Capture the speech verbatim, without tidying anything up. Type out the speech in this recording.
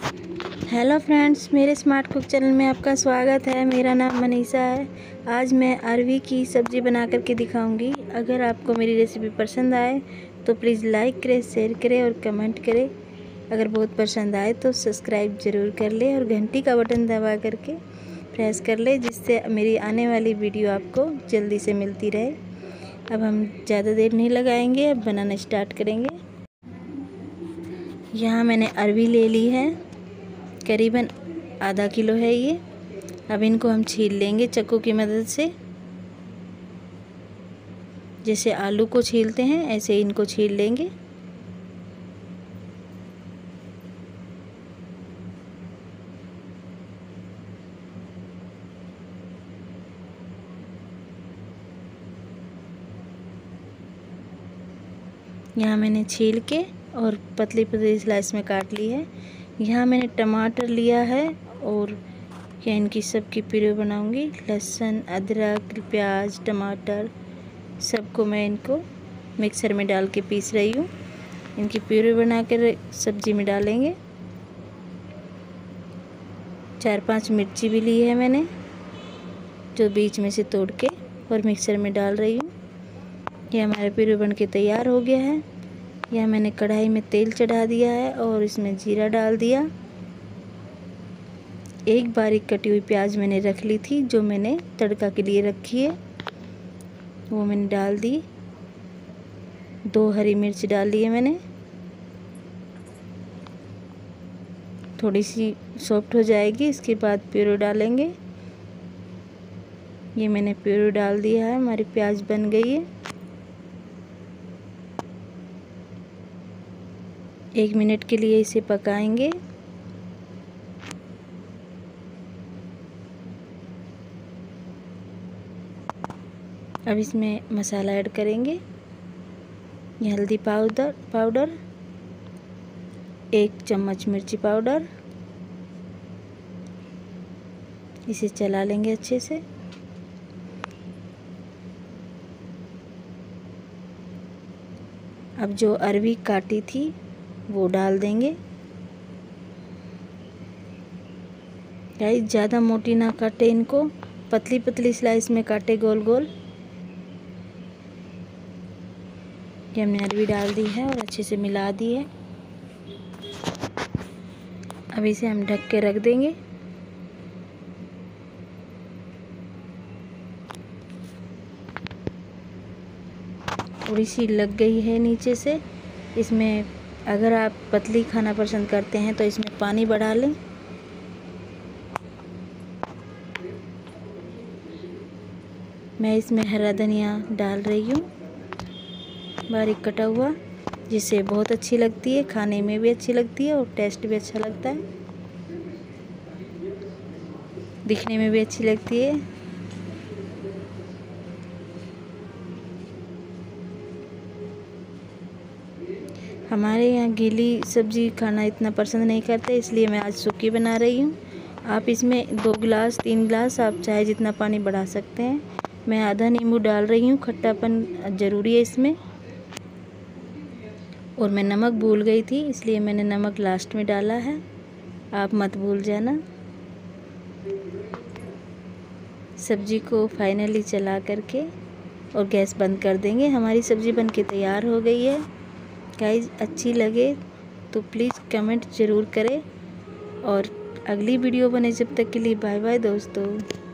Hello friends, मेरे smart cook channel में आपका स्वागत है। मेरा नाम मनीषा है। आज मैं अरवी की सब्ज़ी बना करके दिखाऊंगी। अगर आपको मेरी रेसिपी पसंद आए तो प्लीज़ लाइक करें, शेयर करें और कमेंट करें। अगर बहुत पसंद आए तो सब्सक्राइब ज़रूर कर ले और घंटी का बटन दबा करके प्रेस कर ले, जिससे मेरी आने वाली वीडियो आपको जल्दी से मिलती रहे। अब हम ज़्यादा देर नहीं लगाएंगे, अब बनाना स्टार्ट करेंगे। यहाँ मैंने अरवी ले ली है, करीबन आधा किलो है ये। अब इनको हम छील लेंगे चाकू की मदद से। जैसे आलू को छीलते हैं ऐसे इनको छील लेंगे। यहाँ मैंने छील के और पतली पतली स्लाइस में काट ली है। यहाँ मैंने टमाटर लिया है और क्या इनकी सबकी प्यूरी बनाऊंगी। लहसुन, अदरक, प्याज, टमाटर सबको मैं इनको मिक्सर में डाल के पीस रही हूँ। इनकी प्यूरी बनाकर सब्जी में डालेंगे। चार पांच मिर्ची भी ली है मैंने, जो बीच में से तोड़ के और मिक्सर में डाल रही हूँ। ये हमारा प्यूरी बन के तैयार हो गया है। यह मैंने कढ़ाई में तेल चढ़ा दिया है और इसमें जीरा डाल दिया। एक बारीक कटी हुई प्याज मैंने रख ली थी, जो मैंने तड़का के लिए रखी है, वो मैंने डाल दी। दो हरी मिर्च डाल ली है मैंने। थोड़ी सी सॉफ्ट हो जाएगी, इसके बाद प्यूरी डालेंगे। ये मैंने प्यूरी डाल दिया है, हमारी प्याज बन गई है। एक मिनट के लिए इसे पकाएंगे। अब इसमें मसाला ऐड करेंगे। ये हल्दी पाउडर पाउडर एक चम्मच मिर्ची पाउडर। इसे चला लेंगे अच्छे से। अब जो अरवी काटी थी वो डाल देंगे। गाइस, ज़्यादा मोटी ना काटे इनको, पतली पतली स्लाइस में काटे गोल गोल। ये हमने अरवी डाल दी है और अच्छे से मिला दी है। अब इसे हम ढक के रख देंगे। थोड़ी सी लग गई है नीचे से। इसमें अगर आप पतली खाना पसंद करते हैं तो इसमें पानी बढ़ा लें। मैं इसमें हरा धनिया डाल रही हूँ, बारीक कटा हुआ, जिससे बहुत अच्छी लगती है, खाने में भी अच्छी लगती है और टेस्ट भी अच्छा लगता है, दिखने में भी अच्छी लगती है। हमारे यहाँ गीली सब्ज़ी खाना इतना पसंद नहीं करते, इसलिए मैं आज सूखी बना रही हूँ। आप इसमें दो गिलास तीन गिलास आप चाहे जितना पानी बढ़ा सकते हैं। मैं आधा नींबू डाल रही हूँ, खट्टापन ज़रूरी है इसमें। और मैं नमक भूल गई थी, इसलिए मैंने नमक लास्ट में डाला है, आप मत भूल जाना। सब्ज़ी को फाइनली चला करके और गैस बंद कर देंगे। हमारी सब्ज़ी बन के तैयार हो गई है। गाइस, अच्छी लगे तो प्लीज़ कमेंट ज़रूर करें और अगली वीडियो बने जब तक के लिए बाय बाय दोस्तों।